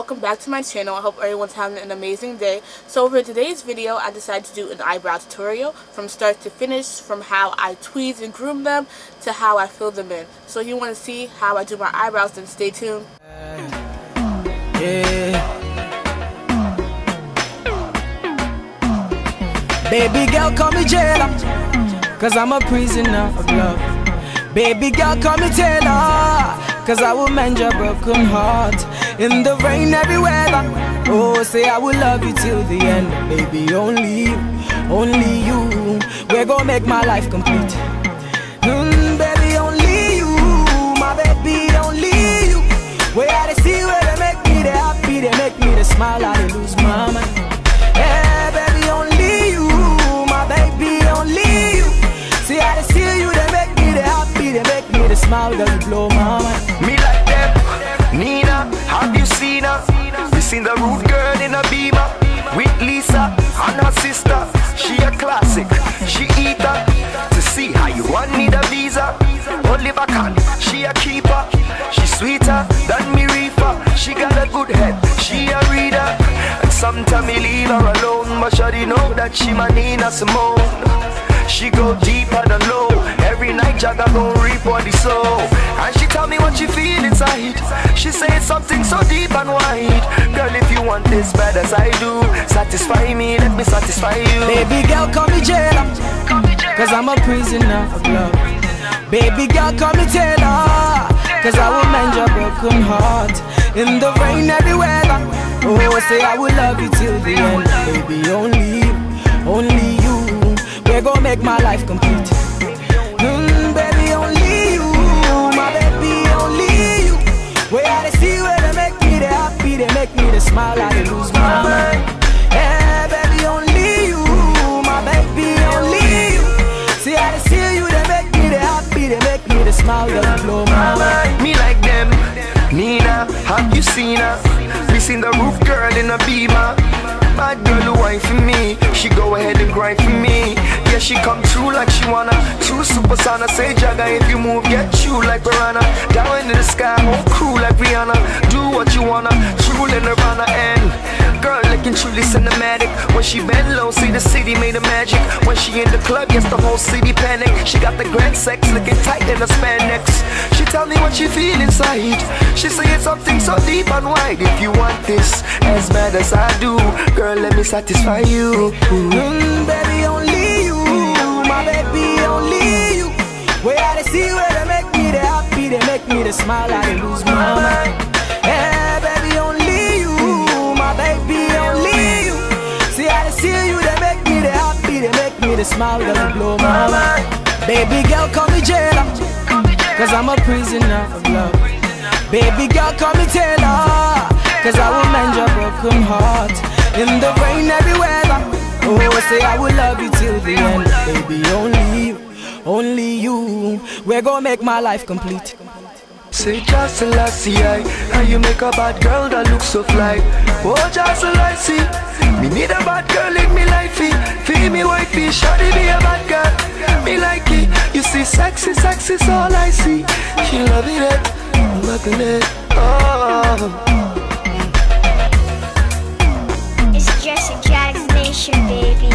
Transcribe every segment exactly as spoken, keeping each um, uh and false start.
welcome back to my channel. I hope everyone's having an amazing day. So for today's video, I decided to do an eyebrow tutorial from start to finish, from how I tweeze and groom them to how I fill them in. So if you want to see how I do my eyebrows, then stay tuned. Yeah. Baby girl, call me jailer, cause I'm a prisoner of love. Baby girl, call me Taylor, cause I will mend your broken heart. In the rain, every weather. Oh, say I will love you till the end. Baby, only you, only you. We're gonna make my life complete. Mm, baby, only you, my baby, only you. Where I see where they make me they happy, they make me they smile, I they lose my mind. Yeah, baby, only you, my baby, only you. See how they see you, they make me they happy, they make me they smile, girl, you blow my mind. Me like them, Nina, have you seen her? You seen the rude girl in a beamer with Lisa and her sister. She a classic, she eat her. To see how you want need a visa. Oliver can, she a keeper. She sweeter than me reefer. She got a good head, she a reader. And sometimes me leave her alone, but shawty know that she my Nina Simone. She go deeper than low. Every night Jagga gon' reap on the soul. And she tell me what she feel inside. She say it's something so deep and wide. Girl, if you want this bad as I do, satisfy me, let me satisfy you. Baby girl, call me jailer, cause I'm a prisoner of love. Baby girl, call me Taylor, cause I will mend your broken heart. In the rain, every weather. Oh, say I will love you till the end. Baby, only you, only you. We're gonna make my life complete. Mm, baby, only you, my baby, only you. Where I see where they make me they happy, they make me they smile, I they lose my mind. Yeah, baby, only you, my baby, only you. See how they see you, they make me they happy, they make me they smile, they blow my mind. Me like them, Nina, have you seen her? We seen the roof girl in a beamer. Bad girl who whine for me, she go ahead and grind for me. Yeah, she come true like she wanna. True super sana, say Jagga if you move, get you like Piranha. Down into the sky, whole crew like Rihanna. Do what you wanna, true in Nirvana. And girl looking truly cinematic. When she bend low, see the city made of magic. When she in the club, yes the whole city panic. She got the grand sex, looking tight in the spandex. She tell me what she feel inside. She say it's something so deep and wide. If you want this as bad as I do, girl, let me satisfy you. Mm, baby, only you, my baby, only you. Where I see where they make me they happy, they make me they smile, I they lose my mind. Yeah, baby, only you, my baby, only you. See how they see you, they make me they happy, they make me they smile, they blow my mind. Baby girl, call me jailer, cause I'm a prisoner of love. Baby girl, call me Taylor, cause I will mend your broken heart. In the rain, every weather. Oh, say I will love you till the end. Baby, only you, only you. We're gonna make my life complete. Say just a lassie, how you make a bad girl that looks so fly. Oh, just a lassie, me need a bad girl in me lifey. Feel me wifey, shawty be a bad girl. Me like it, you see sexy, sexy's all I see. She love it, look at it, oh. It's just a Jack's Nation, baby.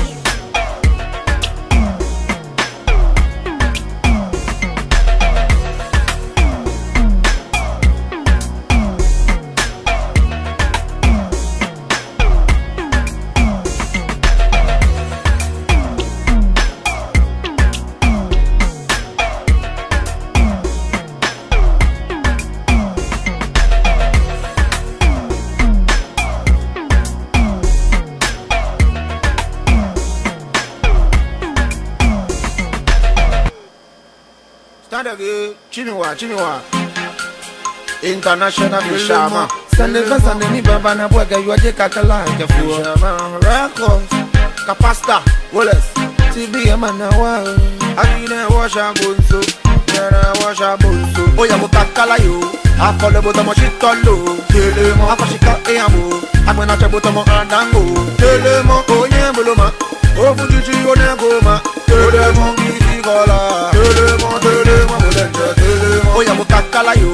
Stand again, Chiniwa, Chiniwa. International Fisherman. Sande fa sande ni baba na bwega yuaje kakala ke Fisherman. Records, Kapasta, Wallace, T B M na wa. Agine washa bunso, yara washa bunso. Oya mo kakala yo, akole boto mo chitolo. Tele mo afashika e amo, agbena che boto mo andango. Tele mo onye boloma, ofujuju one goma. Tele mo gidi kola, tele mo tele mo bolenje, tele mo. Oya mo kakala yo.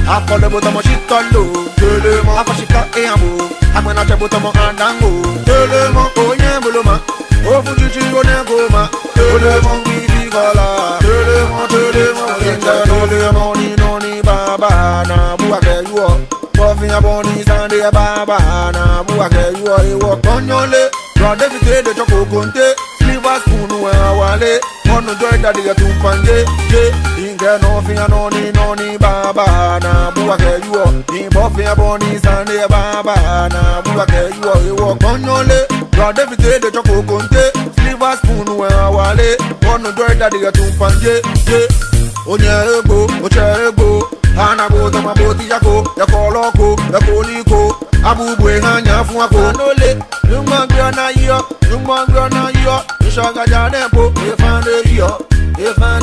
I call the bottom of shit on low. Telemo, I she cut a ambo. I'm gonna check bottom of Andango. Telemo, oh yeah, Buloma. Oh, Fuji, go na goma. Telemo, we figala. Telemo, telemo, telemo, ni no ni baba na buake you up. Puffing up on his and the baba na buake you are. You walk on your leg. Rod every day the choco conte. Silver spoon where I wale. On the joy that they are too panje. Inga no finger no ni no ni baba na buake you up. In puffing up on his and the baba na buake you are. You walk on your leg. Rod every day the choco conte. Silver spoon where I wale. On the joy that they are too panje. Onye ego, oche ego. Hana go to my boti yako, yako loko, yako liko. Abu bwe hanya fu ako nole. Yungman gwa na yo, yungman gwa na yo. Ishaga jane po, e fan de yo, e fan